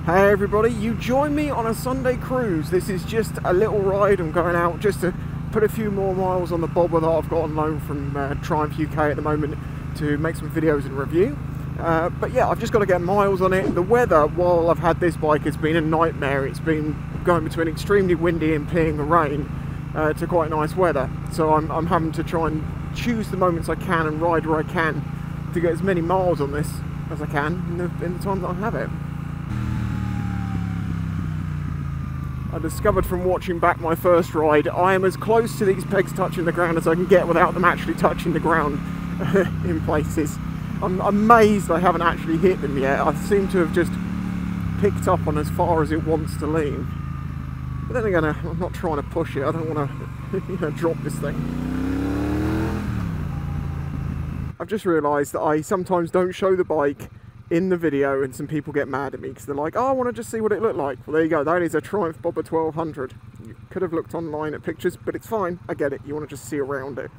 Hey everybody, you join me on a Sunday cruise. This is just a little ride. I'm going out just to put a few more miles on the bobber that I've got on loan from Triumph UK at the moment to make some videos and review. But yeah, I've just got to get miles on it. The weather while I've had this bike has been a nightmare. It's been going between extremely windy and peeing the rain to quite nice weather. So I'm having to try and choose the moments I can and ride where I can to get as many miles on this as I can in the time that I have it. I discovered from watching back my first ride, I am as close to these pegs touching the ground as I can get without them actually touching the ground in places. I'm amazed I haven't actually hit them yet. I seem to have just picked up on as far as it wants to lean. But then again, I'm not trying to push it. I don't want to drop this thing. I've just realised that I sometimes don't show the bike in the video and some people get mad at me because they're like, oh, I want to just see what it looked like. Well, there you go, that is a Triumph Bobber 1200. You could have looked online at pictures, but it's fine, I get it, you want to just see around it.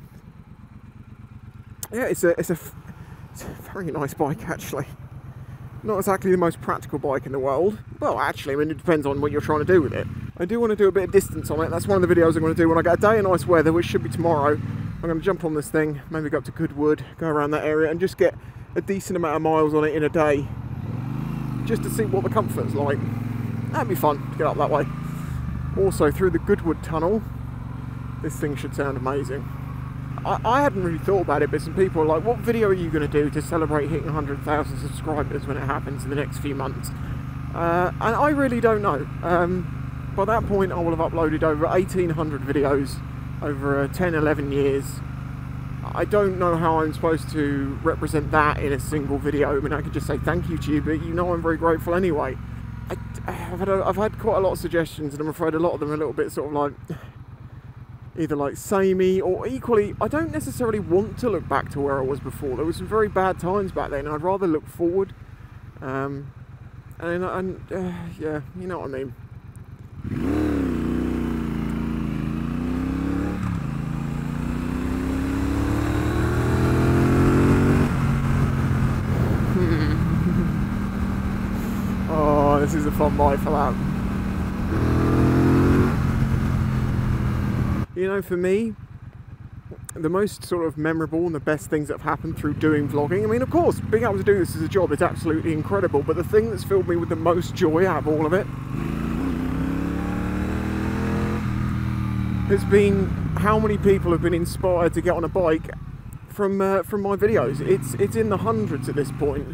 Yeah, it's a very nice bike actually. Not exactly the most practical bike in the world. Well, actually, I mean, it depends on what you're trying to do with it. I do want to do a bit of distance on it. That's one of the videos I'm going to do when I get a day of nice weather, which should be tomorrow. I'm going to jump on this thing, maybe go up to Goodwood, go around that area and just get a decent amount of miles on it in a day, just to see what the comfort's like. That'd be fun to get up that way. Also, through the Goodwood tunnel, this thing should sound amazing. I hadn't really thought about it, but some people are like, what video are you going to do to celebrate hitting 100,000 subscribers when it happens in the next few months? And I really don't know. By that point I will have uploaded over 1,800 videos over 10-11 years. I don't know how I'm supposed to represent that in a single video. I mean, I could just say thank you to you, but you know I'm very grateful anyway. I've had quite a lot of suggestions, and I'm afraid a lot of them are a little bit sort of like either like samey, or equally I don't necessarily want to look back to where I was before. There were some very bad times back then, and I'd rather look forward. Yeah, you know what I mean. Oh, this is a fun bike for that. You know, for me, the most sort of memorable and the best things that have happened through doing vlogging, I mean, of course, being able to do this as a job is absolutely incredible, but the thing that's filled me with the most joy out of all of it has been how many people have been inspired to get on a bike from my videos. It's in the hundreds at this point.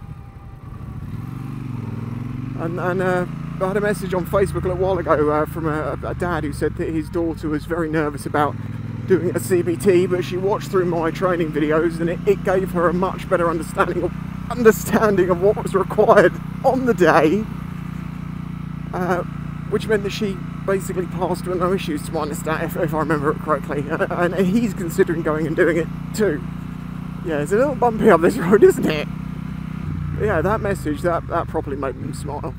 And I had a message on Facebook a little while ago from a dad who said that his daughter was very nervous about doing a CBT, but she watched through my training videos and it gave her a much better understanding of what was required on the day, which meant that she basically passed with no issues, to my understanding, if I remember it correctly. And he's considering going and doing it too. Yeah, it's a little bumpy up this road, isn't it? Yeah, that message, that properly made me smile.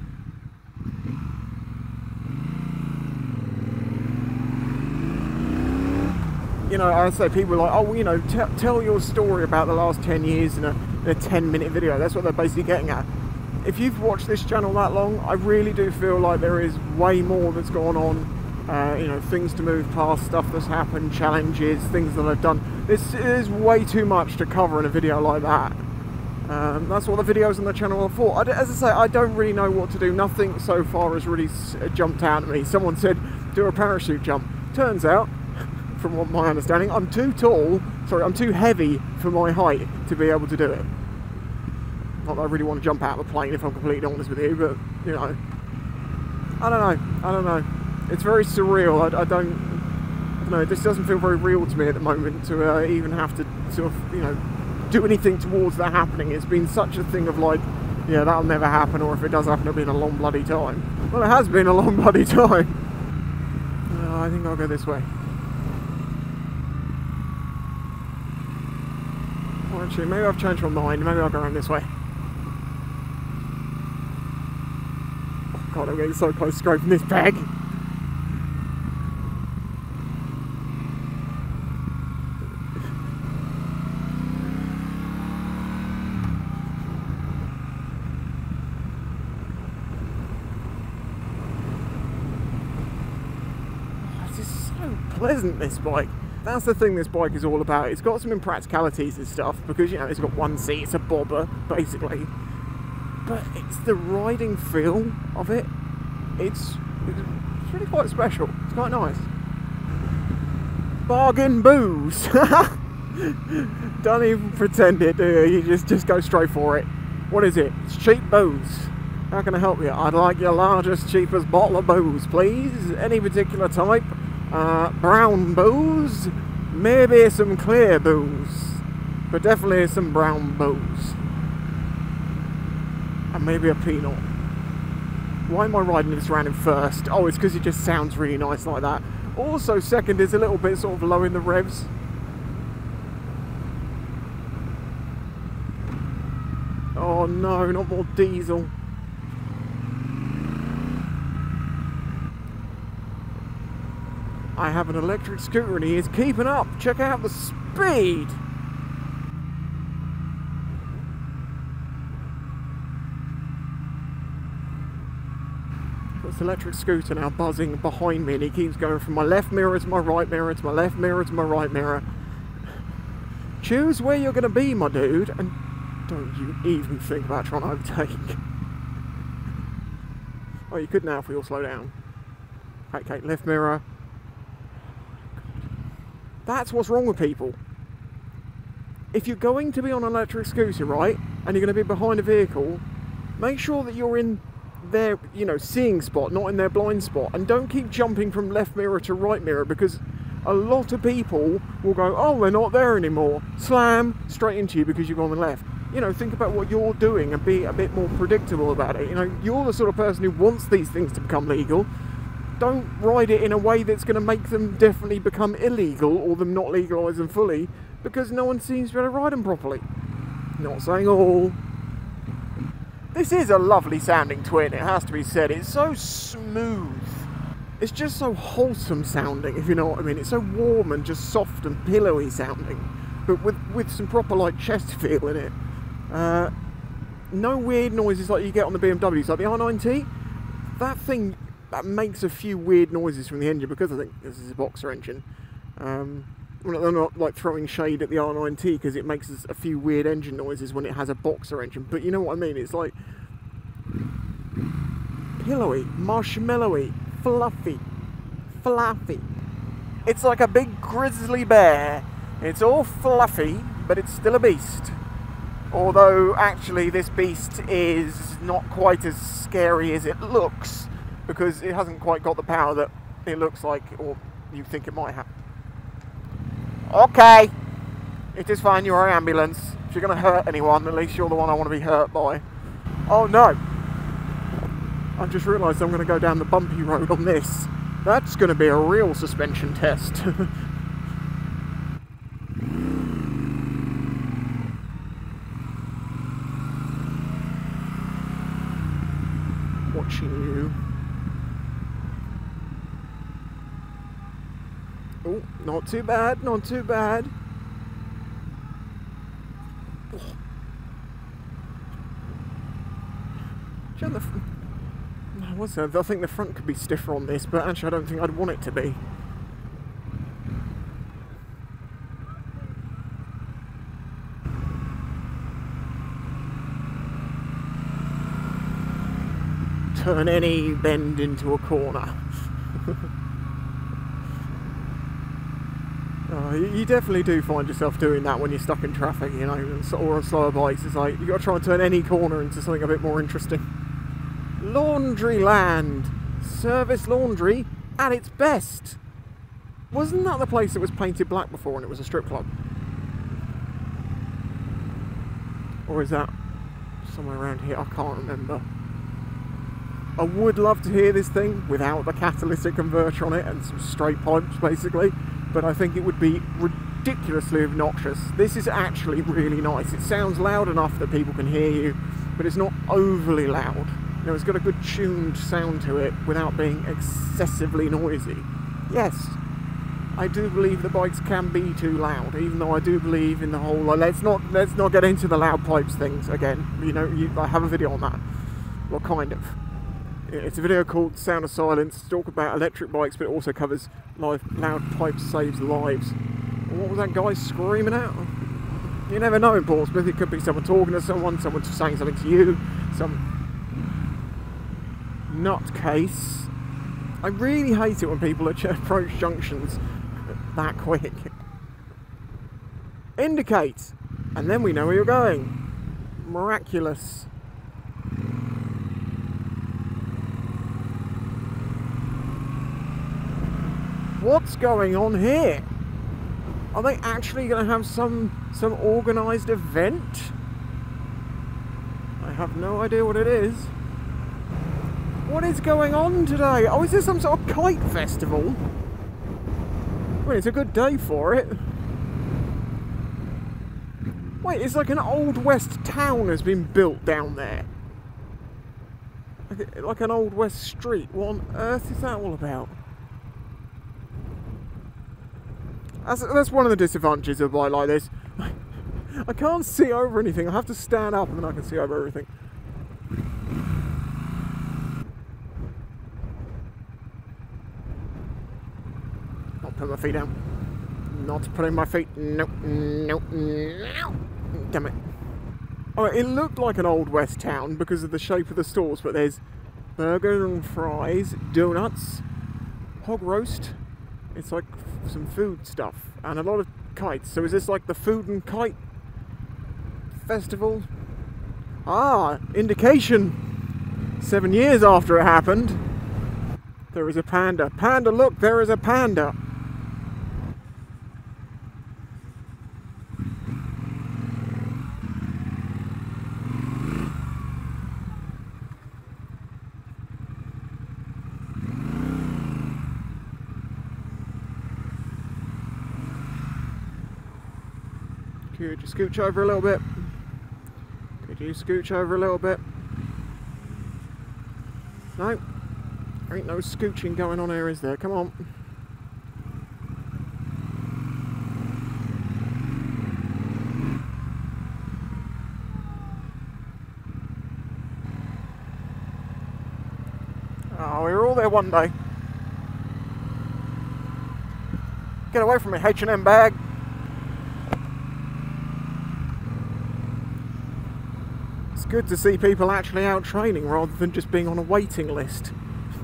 You know, I say people are like, oh, you know, tell your story about the last 10 years in a 10-minute video. That's what they're basically getting at. If you've watched this channel that long, I really do feel like there is way more that's gone on. You know, things to move past, stuff that's happened, challenges, things that I've done. This is way too much to cover in a video like that. That's what the videos on the channel are for. As I say, I don't really know what to do. Nothing so far has really jumped out at me. Someone said, do a parachute jump. Turns out, from what my understanding, I'm too heavy for my height to be able to do it. Not that I really want to jump out of a plane, if I'm completely honest with you, but, you know, I don't know. It's very surreal. I don't know, this doesn't feel very real to me at the moment to even have to sort of, you know, do anything towards that happening. It's been such a thing of like, yeah, that'll never happen, or if it does happen, it'll be in a long bloody time. Well, it has been a long bloody time. I think I'll go this way. Or actually, maybe I've changed my mind. Maybe I'll go around this way. Oh God, I'm getting so close to scraping this bag. so pleasant, this bike. That's the thing this bike is all about. It's got some impracticalities and stuff because, you know, it's got one seat, it's a bobber, basically. But it's the riding feel of it. It's really quite special. It's quite nice. Bargain booze. Don't even pretend it, do you? You just go straight for it. What is it? It's cheap booze. How can I help you? I'd like your largest, cheapest bottle of booze, please. Any particular type? Brown booze? Maybe some clear booze. But definitely some brown booze. And maybe a peanut. Why am I riding this around in first? Oh, it's because it just sounds really nice like that. Also, second is a little bit sort of low in the revs. Oh no, not more diesel. I have an electric scooter and he is keeping up. Check out the speed. Got this electric scooter now buzzing behind me and he keeps going from my left mirror to my right mirror to my left mirror to my right mirror. Choose where you're going to be, my dude, and don't you even think about trying to overtake. Oh, you could now if we all slow down. Okay, left mirror. That's what's wrong with people. If you're going to be on an electric scooter, right, and you're going to be behind a vehicle, make sure that you're in their, you know, seeing spot, not in their blind spot, and don't keep jumping from left mirror to right mirror, because a lot of people will go, oh, they're not there anymore, slam straight into you because you've gone on the left. You know, think about what you're doing and be a bit more predictable about it. You know, you're the sort of person who wants these things to become legal. Don't ride it in a way that's going to make them definitely become illegal or them not legalise them fully, because no one seems to be able to ride them properly. Not saying all. This is a lovely sounding twin, it has to be said. It's so smooth. It's just so wholesome sounding, if you know what I mean. It's so warm and just soft and pillowy sounding, but with some proper like chest feel in it. No weird noises like you get on the BMWs, like the R9T. That thing that makes a few weird noises from the engine because I think this is a boxer engine. They're not like throwing shade at the R9T because it makes a few weird engine noises when it has a boxer engine, but you know what I mean. It's like pillowy, marshmallowy, fluffy. It's like a big grizzly bear. It's all fluffy, but it's still a beast. Although actually this beast is not quite as scary as it looks, because it hasn't quite got the power that it looks like, or you think it might have. Okay, it is fine, you're an ambulance. If you're going to hurt anyone, at least you're the one I want to be hurt by. Oh no, I've just realised I'm going to go down the bumpy road on this. That's going to be a real suspension test. Watching you. Oh, not too bad, not too bad. Oh. I think the front could be stiffer on this, but actually I don't think I'd want it to be. Turn any bend into a corner. You definitely do find yourself doing that when you're stuck in traffic, you know, or on slower bikes. It's like, you've got to try and turn any corner into something a bit more interesting. Laundryland. Service laundry at its best. Wasn't that the place that was painted black before and it was a strip club? Or is that somewhere around here? I can't remember. I would love to hear this thing without the catalytic converter on it and some straight pipes, basically. But I think it would be ridiculously obnoxious. This is actually really nice. It sounds loud enough that people can hear you, but it's not overly loud. You know, it's got a good tuned sound to it without being excessively noisy. Yes, I do believe the bikes can be too loud, even though I do believe in the whole, like, let's not get into the loud pipes things again. You know, I have a video on that. Well, kind of. It's a video called Sound of Silence. Talk about electric bikes, but it also covers loud pipes saves lives. And what was that guy screaming out? You never know in Portsmouth. It could be someone talking to someone saying something to you, some nutcase. I really hate it when people approach junctions that quick. Indicate, and then we know where you're going. Miraculous. What's going on here? Are they actually going to have some organised event? I have no idea what it is. What is going on today? Oh, is this some sort of kite festival? I mean, it's a good day for it. Wait, it's like an Old West town has been built down there. Like an Old West street. What on earth is that all about? That's one of the disadvantages of a bike like this. I can't see over anything. I have to stand up and then I can see over everything. Not putting my feet down. Not putting my feet. Nope, nope, nope. Damn it. Oh, it looked like an Old West town because of the shape of the stores, but there's burger and fries, donuts, hog roast. It's like some food stuff and a lot of kites. So is this like the food and kite festival? Ah, indication. 7 years after it happened. There is a panda. Panda, look, there is a panda. Could you scooch over a little bit? Could you scooch over a little bit? No, there ain't no scooching going on here, is there? Come on. Oh, we were all there one day. Get away from me, H&M bag. Good to see people actually out training rather than just being on a waiting list.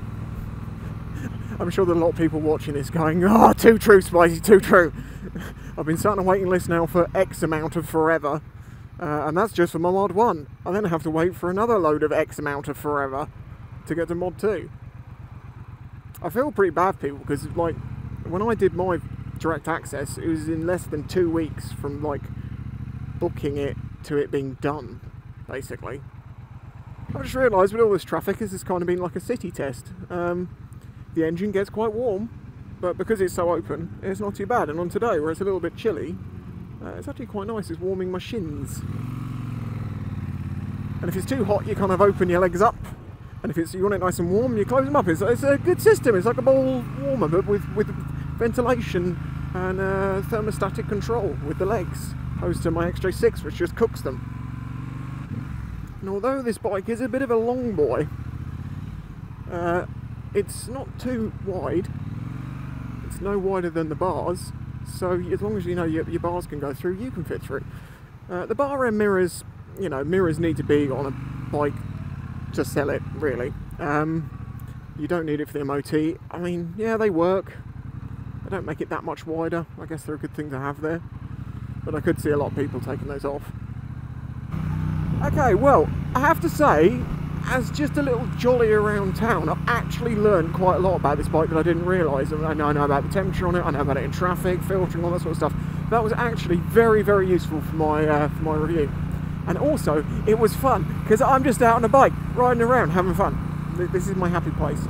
I'm sure there are a lot of people watching this going, oh, too true, Spicy, too true. I've been sat on a waiting list now for X amount of forever, and that's just for my mod 1. I then have to wait for another load of X amount of forever to get to mod 2. I feel pretty bad for people because, like, when I did my direct access, it was in less than 2 weeks from, like, booking it to it being done. Basically, I've just realised with all this traffic, this has kind of been like a city test. The engine gets quite warm, but because it's so open, it's not too bad. And on today, where it's a little bit chilly, it's actually quite nice. It's warming my shins. And if it's too hot, you kind of open your legs up, and if you want it nice and warm, you close them up. It's a good system. It's like a ball warmer, but with ventilation and thermostatic control with the legs, opposed to my XJ6, which just cooks them. And although this bike is a bit of a long boy, it's not too wide. It's no wider than the bars, so as long as you know your bars can go through, you can fit through. The bar end mirrors, you know, mirrors need to be on a bike to sell it, really. You don't need it for the MOT. I mean, yeah, they work. They don't make it that much wider. I guess they're a good thing to have there. But I could see a lot of people taking those off. Okay, well, I have to say, as just a little jolly around town, I've actually learned quite a lot about this bike that I didn't realise. I know about the temperature on it, I know about it in traffic, filtering, all that sort of stuff. That was actually very, very useful for my review. And also, it was fun, because I'm just out on a bike, riding around, having fun. This is my happy place.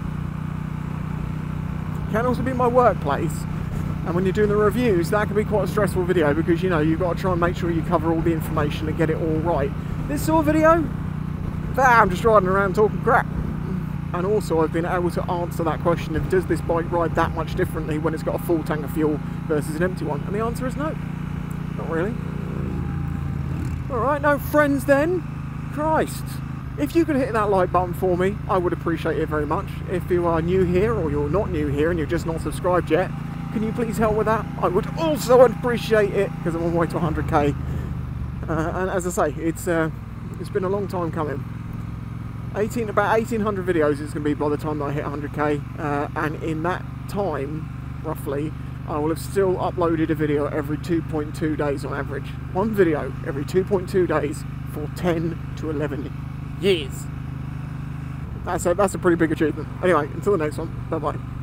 It can also be my workplace. And when you're doing the reviews, that can be quite a stressful video because, you know, you've got to try and make sure you cover all the information and get it all right. This sort of video, I'm just riding around talking crap. And also I've been able to answer that question of does this bike ride that much differently when it's got a full tank of fuel versus an empty one? And the answer is no. Not really. Alright, no friends then. Christ. If you could hit that like button for me, I would appreciate it very much. If you are new here or you're not new here and you're just not subscribed yet, can you please help with that? I would also appreciate it, because I'm on my way to 100k. And as I say, it's been a long time coming. About 1800 videos it's going to be by the time that I hit 100k, and in that time, roughly, I will have still uploaded a video every 2.2 days on average. One video every 2.2 days for 10 to 11 years. That's a pretty big achievement. Anyway, until the next one, bye bye.